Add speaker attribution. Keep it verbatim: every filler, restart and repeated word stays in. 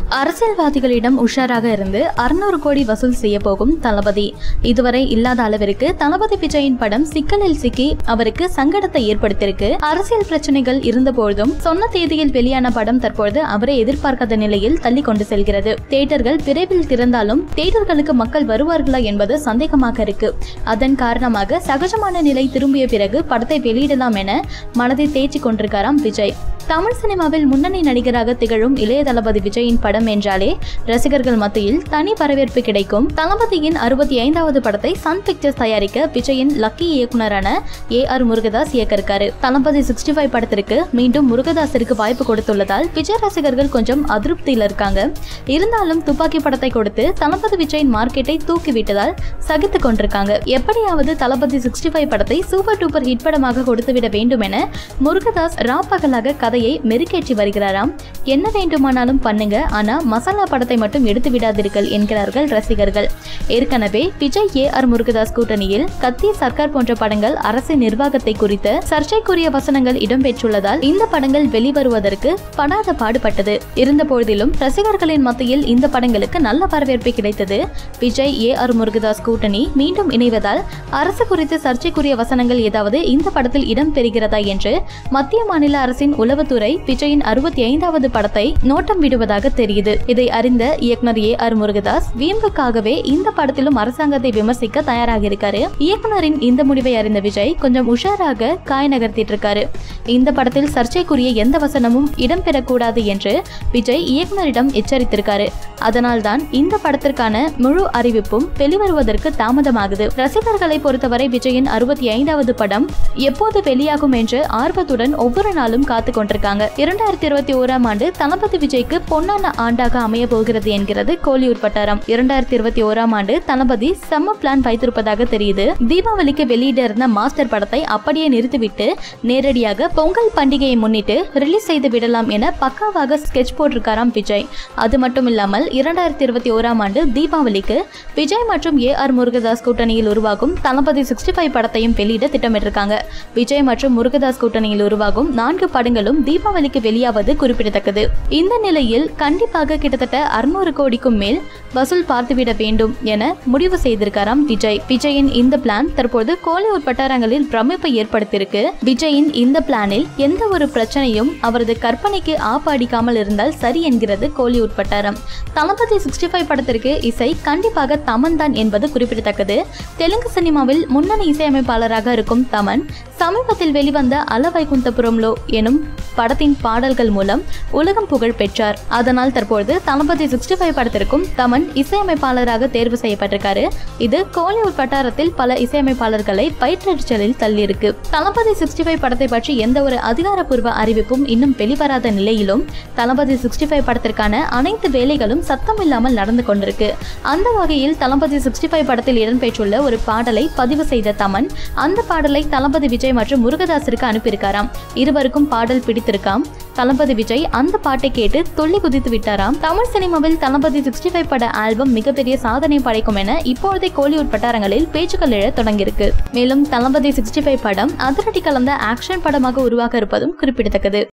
Speaker 1: அரசியல்வாதிகளிடம் உஷாராக இருந்து அறுநூறு கோடி வசூல் செய்ய போகும் தளபதி. இதுவரை இல்லாத அளவிற்கு தளபதி விஜயின் படம் சிக்கலில் சிக்கி அவருக்கு சங்கடத்தை ஏற்படுத்தியிருக்கு. அரசியல் பிரச்சனைகள் இருந்தபோதும் சொன்ன தேதியில் வெளியான படம் தற்போது அவரை எதிர்பார்க்காத நிலையில் தள்ளி கொண்டு செல்கிறது. தியேட்டர்கள் விரைவில் திறந்தாலும் தியேட்டர்களுக்கு மக்கள் வருவார்களா என்பது சந்தேகமாக இருக்கு. அதன் காரணமாக சகஜமான நிலை திரும்பிய பிறகு படத்தை வெளியிடலாம் என மனதை தேய்ச்சி கொண்டிருக்காராம் விஜய். தமிழ் சினிமாவில் முன்னணி நடிகராக திகழும் இளைய தளபதி விஜயின் படம் என்றாலே ரசிகர்கள் மத்தியில் தனி வரவேற்பு கிடைக்கும். தளபதியின் அறுபத்தி ஐந்தாவது படத்தை சன் பிக்சர்ஸ் தயாரிக்க விஜயின் லக்கி இயக்குனரான ஏ ஆர் முருகதாஸ் இயக்கிருக்காரு. தளபதி சிக்ஸ்டி ஃபைவ் படத்திற்கு மீண்டும் முருகதாஸிற்கு வாய்ப்பு கொடுத்துள்ளதால் விஜய் ரசிகர்கள் கொஞ்சம் அதிருப்தியில் இருக்காங்க. இருந்தாலும் துப்பாக்கி படத்தை கொடுத்து தளபதி விஜயின் மார்க்கெட்டை தூக்கிவிட்டதால் சகித்துக் கொண்டிருக்காங்க. எப்படியாவது தளபதி சிக்ஸ்டி ஃபைவ் படத்தை சூப்பர் டூப்பர் ஹிட் படமாக கொடுத்துவிட வேண்டும் என முருகதாஸ் ராப்பகலாக கதை மெருகேற்றி வருகிறாராம். என்ன வேண்டுமானாலும் பண்ணுங்க, ஆனா மசாலா படத்தை மட்டும் எடுத்து விடாதீர்கள் என்கிறார்கள் ரசிகர்கள். ஏற்கனவே விஜய் ஏ ஆர் முருகதாஸ் கூட்டணியில் கத்தி, சர்க்கார் போன்ற படங்கள் அரசு நிர்வாகத்தை குறித்த சர்ச்சைக்குரிய வசனங்கள் இடம்பெற்றுள்ளதால் இந்த படங்கள் வெளிவருவதற்கு படாத பாடுபட்டது. இருந்த போதிலும் ரசிகர்களின் மத்தியில் இந்த படங்களுக்கு நல்ல வரவேற்பு கிடைத்தது. விஜய் ஏ ஆர் முருகதாஸ் கூட்டணி மீண்டும் இணைவதால் அரசு குறித்து சர்ச்சைக்குரிய வசனங்கள் ஏதாவது இந்த படத்தில் இடம்பெறுகிறதா என்று மத்திய மாநில அரசின் உளவு துறை விஜயின் அறுபத்தி ஐந்தாவது படத்தை நோட்டம் விடுவதாக தெரியுது. இதை அறிந்த இயக்குனர் ஏ ஆர் முருகதாஸ் வீம்புக்காகவே இந்த படத்திலும் அரசாங்கத்தை விமர்சிக்க தயாராக இருக்காரு. இயக்குனரின் இந்த முடிவை அறிந்த விஜய் கொஞ்சம் உஷாராக காய் நகர்த்திட்டு இருக்காரு. இந்த படத்தில் சர்ச்சைக்குரிய எந்த வசனமும் இடம்பெறக்கூடாது என்று விஜய் இயக்குனரிடம் எச்சரித்திருக்காரு. அதனால்தான் இந்த படத்திற்கான முழு அறிவிப்பும் வெளிவருவதற்கு தாமதமாகுது. ரசிகர்களை பொறுத்தவரை விஜயின் அறுபத்தி ஐந்தாவது படம் எப்போது வெளியாகும் என்று ஆர்வத்துடன் ஒவ்வொரு நாளும் காத்து கொண்டிருக்காங்க. இரண்டாயிரத்தி இருபத்தி ஓராம் ஆண்டு தளபதி விஜய்க்கு பொன்னான ஆண்டாக அமைய போகிறது என்கிறது கோலிவுட் வட்டாரம். இரண்டாயிரத்தி இருபத்தி ஓராம் ஆண்டு தளபதி செம்ம பிளான் வைத்திருப்பதாக தெரியுது. தீபாவளிக்கு வெளியிட இருந்த மாஸ்டர் படத்தை அப்படியே நிறுத்திவிட்டு நேரடியாக பொங்கல் பண்டிகையை முன்னிட்டு ரிலீஸ் செய்து விடலாம் என பக்காவாக ஸ்கெட்ச் போட்டிருக்காராம் விஜய். அது மட்டும் இல்லாமல் இரண்டாயிரத்தி இருபத்தி ஓராம் ஆண்டு தீபாவளிக்கு விஜய் மற்றும் ஏ ஆர் முருகதாஸ் கூட்டணியில் உருவாகும் தளபதி சிக்ஸ்டி ஃபைவ் படத்தையும் வெளியிட திட்டமிட்டிருக்காங்க. விஜய் மற்றும் முருகதாஸ் கூட்டணியில் உருவாகும் நான்கு படங்களும் தீபாவளிக்கு வெளியாவது குறிப்பிடத்தக்கது. இந்த நிலையில் கண்டிப்பாக கிட்டத்தட்ட அறுநூறு கோடிக்கும் மேல் வசூல் பார்த்துவிட வேண்டும் என முடிவு செய்திருக்காராம் விஜய். விஜயின் இந்த பிளான் தற்போது கோலிவுட் வட்டாரங்களில் பிரமிப்பை ஏற்படுத்தியிருக்கு. விஜயின் இந்த பிளானில் எந்த ஒரு பிரச்சனையும் அவரது கற்பனைக்கு ஆப்பாடிக்காமல் இருந்தால் சரி என்கிறது கோலிவுட் வட்டாரம். தளபதி சிக்ஸ்டி ஃபைவ் படத்திற்கு இசை கண்டிப்பாக தமன் தான் என்பது குறிப்பிடத்தக்கது. தெலுங்கு சினிமாவில் முன்னணி இசையமைப்பாளராக இருக்கும் தமன் சமீபத்தில் வெளிவந்த அலவைகுந்தபுரம்லோ எனும் படத்தின் பாடல்கள் மூலம் உலகம் புகழ் பெற்றார். அதனால் தற்போது தளபதி சிக்ஸ்டி ஃபைவ் படத்திற்கும் தமன் இசையமைப்பாளராக தேர்வு செய்யப்பட்டிருக்காரு. இது கோலிவுட் வட்டாரத்தில் பல இசையமைப்பாளர்களை பயிற்றறிச்சலில் தள்ளியிருக்கு. தளபதி சிக்ஸ்டி ஃபைவ் படத்தை பற்றி எந்த ஒரு அதிகாரப்பூர்வ அறிவிப்பும் இன்னும் வெளிவராத நிலையிலும் தளபதி சிக்ஸ்டி ஃபைவ் படத்திற்கான அனைத்து வேலைகளும் சத்தம் இல்லாமல் நடந்து கொண்டிருக்கு. அந்த வகையில் தளபதி சிக்ஸ்டி ஃபைவ் படத்தில் இடம்பெற்றுள்ள ஒரு பாடலை பதிவு செய்த தமன் அந்த பாடலை தளபதி விஜய் மற்றும் முருகதாஸிற்கு அனுப்பியிருக்காராம். இருவருக்கும் பாடல் பிடித்திருக்காம். தளபதி விஜய் அந்த பாட்டை கேட்டு துள்ளி குதித்து விட்டாராம். தமிழ் சினிமாவில் தளபதி சிக்ஸ்டி ஃபைவ் பட ஆல்பம் மிகப்பெரிய சாதனை படைக்கும் என இப்பொழுதே கோலிவுட் வட்டாரங்களில் பேச்சுக்கள் எழ தொடங்கியிருக்கு. மேலும் தளபதி சிக்ஸ்டி ஃபைவ் படம் அதிரடி கலந்த ஆக்ஷன் படமாக உருவாக இருப்பதும் குறிப்பிடத்தக்கது.